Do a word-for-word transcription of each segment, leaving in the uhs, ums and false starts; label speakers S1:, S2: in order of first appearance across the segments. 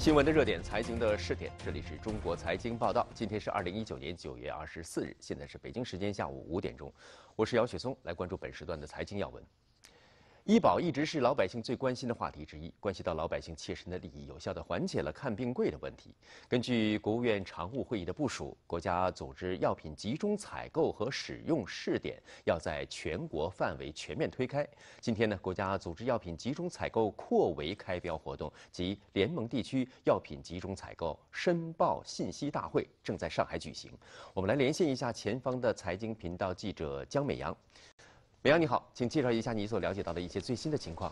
S1: 新闻的热点，财经的试点，这里是中国财经报道。今天是二零一九年九月二十四日，现在是北京时间下午五点钟，我是姚雪松，来关注本时段的财经要闻。医保一直是老百姓最关心的话题之一，关系到老百姓切身的利益，有效地缓解了看病贵的问题。根据国务院常务会议的部署，国家组织药品集中采购和使用试点要在全国范围全面推开。今天呢，国家组织药品集中采购扩围开标活动及联盟地区药品集中采购申报信息大会正在上海举行。我们来连线一下前方的财经频道记者江美阳。美阳你好，请介绍一下你所了解到的一些最新的情况。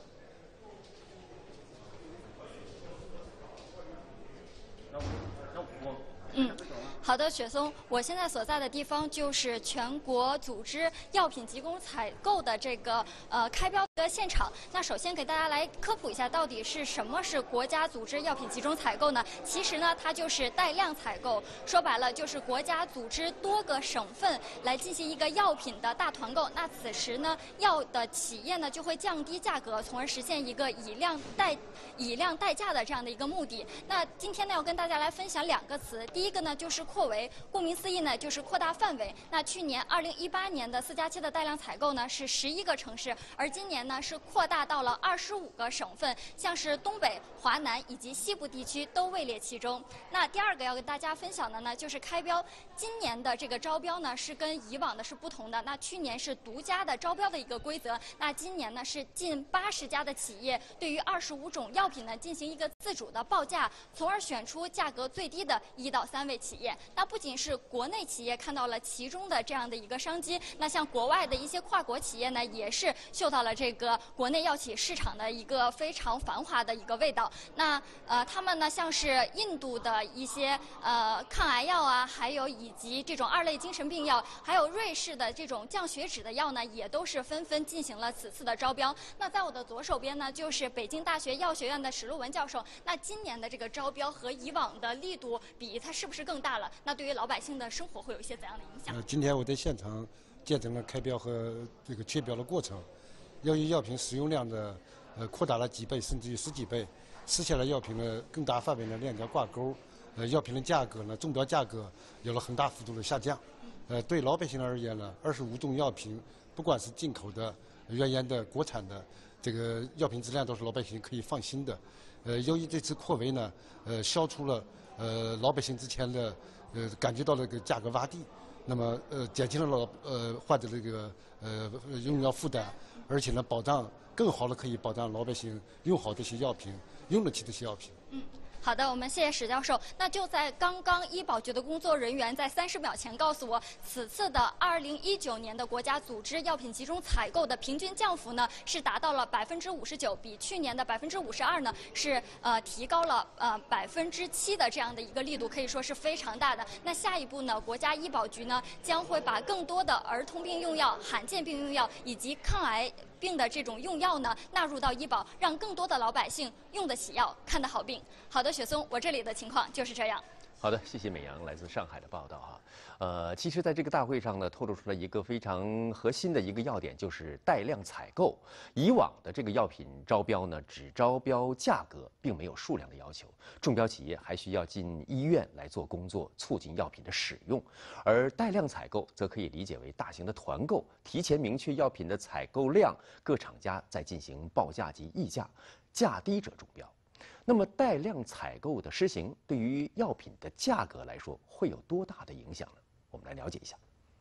S2: 嗯，好的，雪松，我现在所在的地方就是全国组织药品集中采购的这个呃开标的现场。那首先给大家来科普一下，到底是什么是国家组织药品集中采购呢？其实呢，它就是带量采购，说白了就是国家组织多个省份来进行一个药品的大团购。那此时呢，药的企业呢就会降低价格，从而实现一个以量代以量代价的这样的一个目的。那今天呢，要跟大家来分享两个词。第一个呢就是扩围，顾名思义呢就是扩大范围。那去年二零一八年的四加七的带量采购呢是十一个城市，而今年呢是扩大到了二十五个省份，像是东北、华南以及西部地区都位列其中。那第二个要跟大家分享的呢就是开标，今年的这个招标呢是跟以往的是不同的。那去年是独家的招标的一个规则，那今年呢是近八十家的企业对于二十五种药品呢进行一个自主的报价，从而选出价格最低的一到三位企业。那不仅是国内企业看到了其中的这样的一个商机，那像国外的一些跨国企业呢，也是嗅到了这个国内药企市场的一个非常繁华的一个味道。那呃，他们呢，像是印度的一些呃抗癌药啊，还有以及这种二类精神病药，还有瑞士的这种降血脂的药呢，也都是纷纷进行了此次的招标。那在我的左手边呢，就是北京大学药学院的史璐文教授。那今年的这个招标和以往的力度比，它是不是更大了？那对于老百姓的生活会有一些怎样的影响？
S3: 呃，今天我在现场见证了开标和这个确标的过程。由于药品使用量的呃扩大了几倍，甚至于十几倍，实现了药品的更大范围的链条挂钩。呃，药品的价格呢，中标价格有了很大幅度的下降。呃，对老百姓而言呢，二十五种药品，不管是进口的、原研的、国产的，这个药品质量都是老百姓可以放心的。呃，由于这次扩围呢，呃，消除了呃老百姓之前的呃感觉到这个价格洼地，那么呃减轻了老呃患者这个呃用药负担，而且呢保障更好的可以保障老百姓用好这些药品，用得起这些药品。
S2: 嗯。好的，我们谢谢史教授。那就在刚刚，医保局的工作人员在三十秒前告诉我，此次的二零一九年的国家组织药品集中采购的平均降幅呢是达到了百分之五十九，比去年的百分之五十二呢是呃提高了呃百分之七的这样的一个力度，可以说是非常大的。那下一步呢，国家医保局呢将会把更多的儿童病用药、罕见病用药以及抗癌病的这种用药呢纳入到医保，让更多的老百姓用得起药、看得好病。好的，雪松，我这里的情况就是这样。
S1: 好的，谢谢美阳来自上海的报道哈。呃，其实在这个大会上呢，透露出了一个非常核心的一个要点，就是带量采购。以往的这个药品招标呢，只招标价格，并没有数量的要求。中标企业还需要进医院来做工作，促进药品的使用。而带量采购则可以理解为大型的团购，提前明确药品的采购量，各厂家再进行报价及议价，价低者中标。那么带量采购的施行，对于药品的价格来说，会有多大的影响呢？我们来了解一下。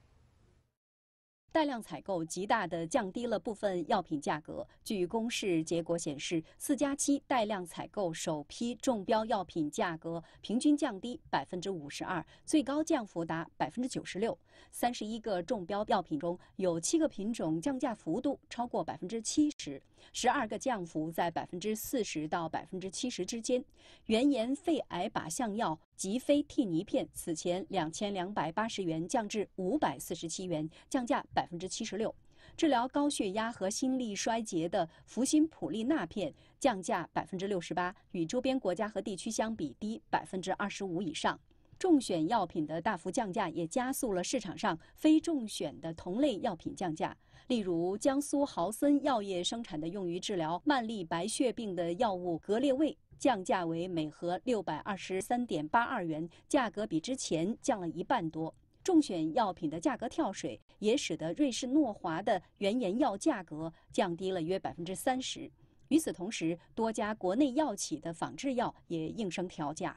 S4: 带量采购极大地降低了部分药品价格。据公示结果显示，四加七带量采购首批中标药品价格平均降低百分之五十二，最高降幅达百分之九十六。三十一个中标药品中，有七个品种降价幅度超过百分之七十，十二个降幅在百分之四十到百分之七十之间。原研肺癌靶向药吉非替尼片此前两千两百八十元降至五百四十七元，降价百分之七十六。治疗高血压和心力衰竭的福星普利钠片降价百分之六十八，与周边国家和地区相比低百分之二十五以上。中选药品的大幅降价也加速了市场上非中选的同类药品降价。例如，江苏豪森药业生产的用于治疗慢粒白血病的药物格列卫降价为每盒六百二十三点八二元，价格比之前降了一半多。重选药品的价格跳水，也使得瑞士诺华的原研药价格降低了约百分之三十。与此同时，多家国内药企的仿制药也应声调价。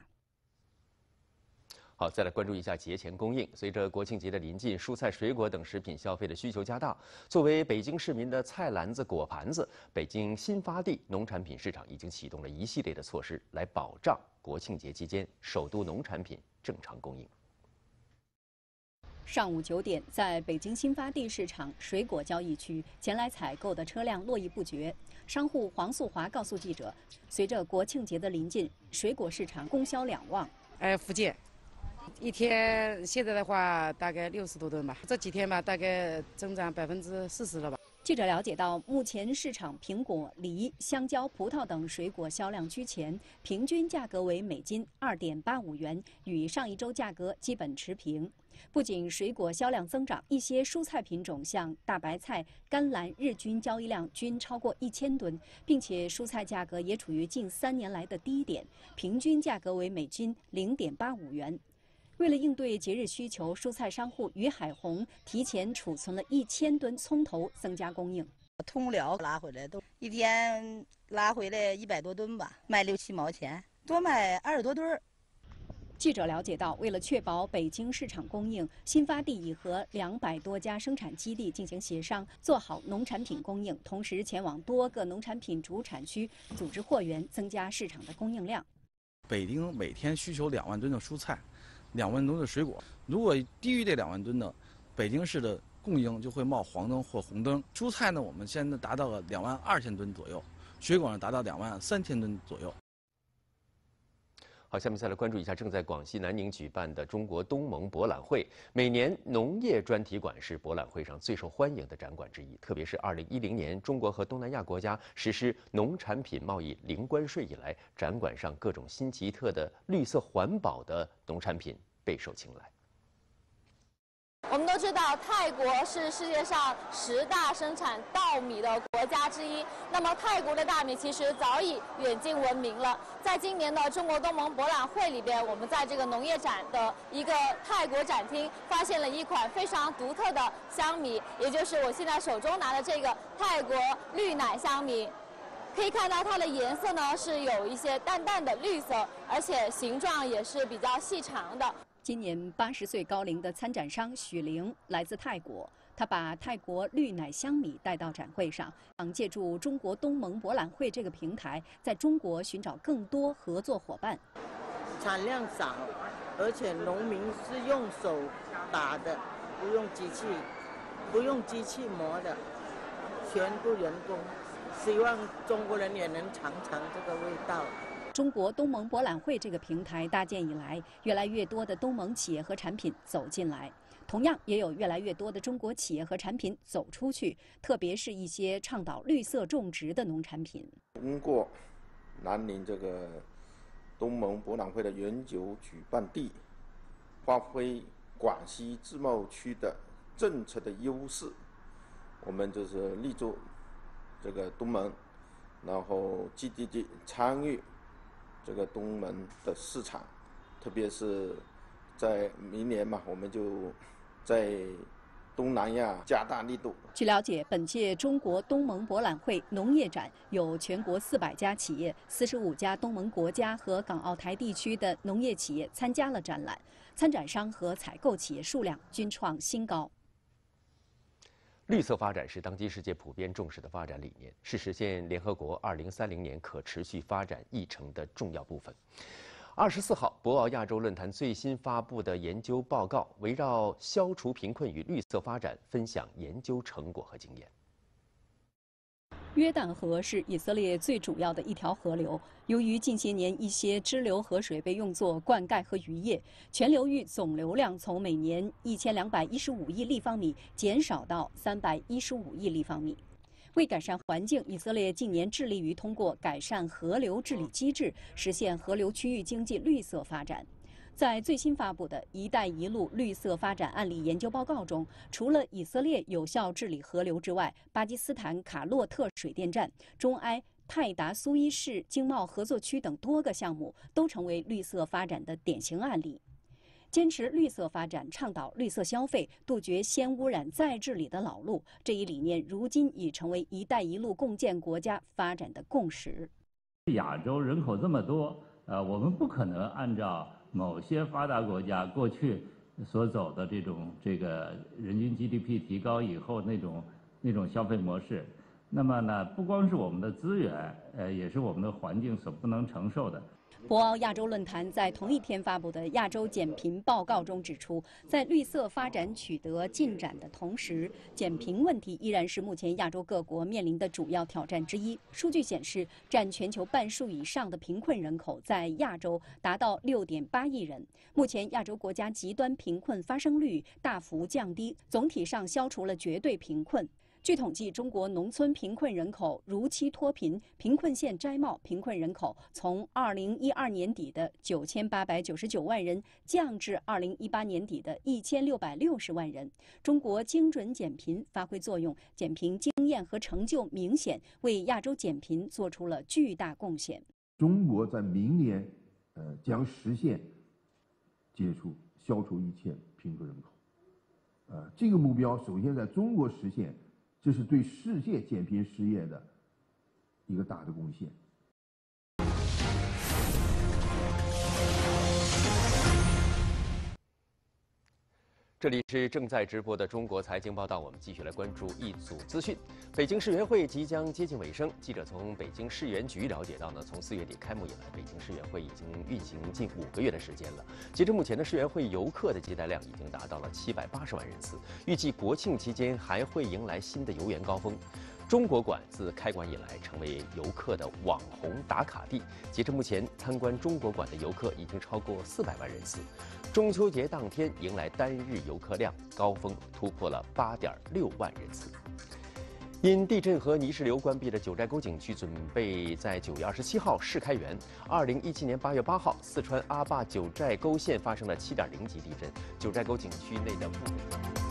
S1: 好，再来关注一下节前供应。随着国庆节的临近，蔬菜、水果等食品消费的需求加大。作为北京市民的菜篮子、果盘子，北京新发地农产品市场已经启动了一系列的措施，来保障国庆节期间首都农产品正常供应。
S4: 上午九点，在北京新发地市场水果交易区，前来采购的车辆络绎不绝。商户黄素华告诉记者，随着国庆节的临近，水果市场供销两旺。
S5: 哎，福建，一天现在的话大概六十多吨吧，这几天吧大概增长百分之四十了吧。
S4: 记者了解到，目前市场苹果、梨、香蕉、葡萄等水果销量居前，平均价格为每斤二点八五元，与上一周价格基本持平。不仅水果销量增长，一些蔬菜品种像大白菜、甘蓝日均交易量均超过一千吨，并且蔬菜价格也处于近三年来的低点，平均价格为每斤零点八五元。为了应对节日需求，蔬菜商户于海红提前储存了一千吨葱头，增加供应。
S6: 通辽拉回来都一天拉回来一百多吨吧，卖六七毛钱，多卖二十多吨。
S4: 记者了解到，为了确保北京市场供应，新发地已和两百多家生产基地进行协商，做好农产品供应，同时前往多个农产品主产区组织货源，增加市场的供应量。
S7: 北京每天需求两万吨的蔬菜，两万吨的水果，如果低于这两万吨的，北京市的供应就会冒黄灯或红灯。蔬菜呢，我们现在达到了两万二千吨左右，水果呢达到两万三千吨左右。
S1: 好，下面再来关注一下正在广西南宁举办的中国东盟博览会。每年农业专题馆是博览会上最受欢迎的展馆之一，特别是二零一零年中国和东南亚国家实施农产品贸易零关税以来，展馆上各种新奇特的绿色环保的农产品备受青睐。
S8: 我们都知道，泰国是世界上十大生产稻米的国家之一。那么，泰国的大米其实早已远近闻名了。在今年的中国东盟博览会里边，我们在这个农业展的一个泰国展厅，发现了一款非常独特的香米，也就是我现在手中拿的这个泰国绿奶香米。可以看到它的颜色呢是有一些淡淡的绿色，而且形状也是比较细长的。
S4: 今年八十岁高龄的参展商许玲来自泰国，他把泰国绿奶香米带到展会上，想借助中国东盟博览会这个平台，在中国寻找更多合作伙伴。
S9: 产量少，而且农民是用手打的，不用机器，不用机器磨的，全部人工。希望中国人也能尝尝这个味道。
S4: 中国东盟博览会这个平台搭建以来，越来越多的东盟企业和产品走进来，同样也有越来越多的中国企业和产品走出去，特别是一些倡导绿色种植的农产品。
S10: 通过南宁这个东盟博览会的永久举办地，发挥广西自贸区的政策的优势，我们就是立足这个东盟，然后积极地参与这个东盟的市场，特别是在明年嘛，我们就在东南亚加大力度。
S4: 据了解，本届中国东盟博览会农业展有全国四百家企业、四十五家东盟国家和港澳台地区的农业企业参加了展览，参展商和采购企业数量均创新高。
S1: 绿色发展是当今世界普遍重视的发展理念，是实现联合国二零三零年可持续发展议程的重要部分。二十四号，博鳌亚洲论坛最新发布的研究报告，围绕消除贫困与绿色发展，分享研究成果和经验。
S4: 约旦河是以色列最主要的一条河流，由于近些年一些支流河水被用作灌溉和渔业，全流域总流量从每年一千两百一十五亿立方米减少到三百一十五亿立方米。为改善环境，以色列近年致力于通过改善河流治理机制，实现河流区域经济绿色发展。在最新发布的“一带一路”绿色发展案例研究报告中，除了以色列有效治理河流之外，巴基斯坦卡洛特水电站、中埃泰达苏伊士经贸合作区等多个项目都成为绿色发展的典型案例。坚持绿色发展、倡导绿色消费、杜绝先污染再治理的老路，这一理念如今已成为“一带一路”共建国家发展的共识。
S11: 亚洲人口这么多，呃，我们不可能按照某些发达国家过去所走的这种这个人均 G D P 提高以后那种那种消费模式。那么呢，不光是我们的资源，呃，也是我们的环境所不能承受的。
S4: 博鳌亚洲论坛在同一天发布的亚洲减贫报告中指出，在绿色发展取得进展的同时，减贫问题依然是目前亚洲各国面临的主要挑战之一。数据显示，占全球半数以上的贫困人口在亚洲达到 六点八亿人。目前，亚洲国家极端贫困发生率大幅降低，总体上消除了绝对贫困。据统计，中国农村贫困人口如期脱贫，贫困县摘帽贫困人口从二零一二年底的九千八百九十九万人降至二零一八年底的一千六百六十万人。中国精准减贫发挥作用，减贫经验和成就明显，为亚洲减贫做出了巨大贡献。
S12: 中国在明年，呃，将实现解除消除一切贫困人口。呃，这个目标首先在中国实现。这是对世界减贫事业的一个大的贡献。
S1: 这里是正在直播的中国财经报道，我们继续来关注一组资讯。北京世园会即将接近尾声，记者从北京世园局了解到呢，从四月底开幕以来，北京世园会已经运行近五个月的时间了。截至目前的世园会游客的接待量已经达到了七百八十万人次，预计国庆期间还会迎来新的游园高峰。中国馆自开馆以来成为游客的网红打卡地，截至目前，参观中国馆的游客已经超过四百万人次。中秋节当天迎来单日游客量高峰，突破了八点六万人次。因地震和泥石流关闭的九寨沟景区准备在九月二十七号试开园。二零一七年八月八号，四川阿坝九寨沟县发生了七点零级地震，九寨沟景区内的部分。